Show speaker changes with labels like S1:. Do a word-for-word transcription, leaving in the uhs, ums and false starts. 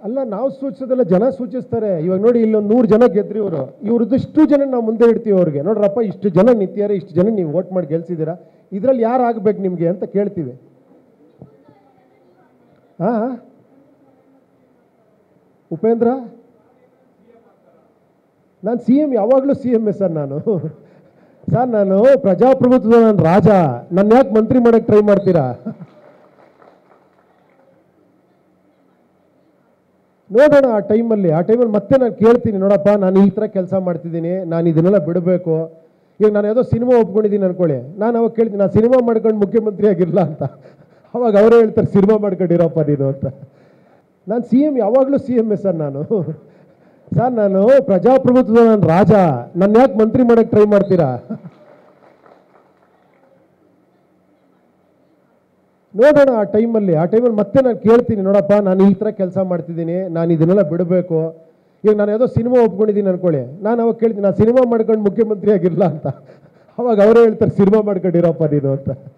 S1: ಅಲ್ಲ, ನಾವು ಸೂಚಿಸೋದಲ್ಲ, ಜನ ಸೂಚಿಸ್ತಾರೆ. ಇವಾಗ ನೋಡಿ, ಇಲ್ಲೊಂದು ನೂರು ಜನ ಗೆದ್ರಿ ಇವರು, ಇವ್ರದ್ದು ಜನ ನಾವು ಮುಂದೆ ಇಡ್ತೀವಿ ಅವ್ರಿಗೆ. ನೋಡ್ರಪ್ಪ, ಇಷ್ಟು ಜನ ನಿಂತಿದ್ದಾರೆ, ಇಷ್ಟು ಜನ ನೀವು ವೋಟ್ ಮಾಡಿ ಗೆಲ್ಸಿದ್ದೀರಾ, ಇದರಲ್ಲಿ ಯಾರು ಆಗ್ಬೇಕು ನಿಮಗೆ ಅಂತ ಕೇಳ್ತೀವಿ. ಹಾ, ಉಪೇಂದ್ರ, ನಾನು ಸಿ ಎಂ, ಯಾವಾಗಲೂ ಸಿ ಎಂ ಸರ್. ನಾನು ಸರ್ ನಾನು ಪ್ರಜಾಪ್ರಭುತ್ವದ ನಾನು ರಾಜ, ನನ್ನ ಯಾಕೆ ಮಂತ್ರಿ ಮಾಡೋಕ್ಕೆ ಟ್ರೈ ಮಾಡ್ತೀರಾ? ನೋಡೋಣ ಆ ಟೈಮಲ್ಲಿ ಆ ಟೈಮಲ್ಲಿ ಮತ್ತೆ ನಾನು ಕೇಳ್ತೀನಿ, ನೋಡಪ್ಪ ನಾನು ಈ ಥರ ಕೆಲಸ ಮಾಡ್ತಿದ್ದೀನಿ, ನಾನು ಇದನ್ನೆಲ್ಲ ಬಿಡಬೇಕು. ಈಗ ನಾನು ಯಾವುದೋ ಸಿನಿಮಾ ಒಪ್ಕೊಂಡಿದ್ದೀನಿ ಅನ್ಕೊಳ್ಳಿ, ನಾನು ಅವಾಗ ಕೇಳ್ತೀನಿ, ನಾನು ಸಿನಿಮಾ ಮಾಡ್ಕೊಂಡು ಮುಖ್ಯಮಂತ್ರಿ ಆಗಿರಲ್ಲ ಅಂತ. ಅವಾಗ ಅವರೇ ಹೇಳ್ತಾರೆ, ಸಿನಿಮಾ ಮಾಡ್ಕೊಂಡಿರಪ್ಪ ನೀನು ಅಂತ. ನಾನು ಸಿ ಎಂ, ಯಾವಾಗಲೂ ಸಿ ಎಂ ಸರ್. ನಾನು ಸರ್ ನಾನು ಪ್ರಜಾಪ್ರಭುತ್ವದ ನಾನು ರಾಜ, ನನ್ನ ಯಾಕೆ ಮಂತ್ರಿ ಮಾಡೋಕ್ಕೆ ಟ್ರೈ ಮಾಡ್ತೀರಾ? ನೋಡೋಣ ಆ ಟೈಮಲ್ಲಿ ಆ ಟೈಮಲ್ಲಿ ಮತ್ತೆ ನಾನು ಕೇಳ್ತೀನಿ, ನೋಡಪ್ಪ ನಾನು ಈ ಥರ ಕೆಲಸ ಮಾಡ್ತಿದ್ದೀನಿ, ನಾನು ಇದನ್ನೆಲ್ಲ ಬಿಡಬೇಕು. ಈಗ ನಾನು ಯಾವುದೋ ಸಿನಿಮಾ ಒಪ್ಕೊಂಡಿದ್ದೀನಿ ಅನ್ಕೊಳ್ಳಿ, ನಾನು ಅವಾಗ ಕೇಳ್ತೀನಿ, ನಾನು ಸಿನಿಮಾ ಮಾಡ್ಕೊಂಡು ಮುಖ್ಯಮಂತ್ರಿ ಆಗಿರಲ್ಲ ಅಂತ. ಅವಾಗ ಅವರೇ ಹೇಳ್ತಾರೆ, ಸಿನಿಮಾ ಮಾಡ್ಕೊಂಡಿರಪ್ಪ ನೀನು ಅಂತ.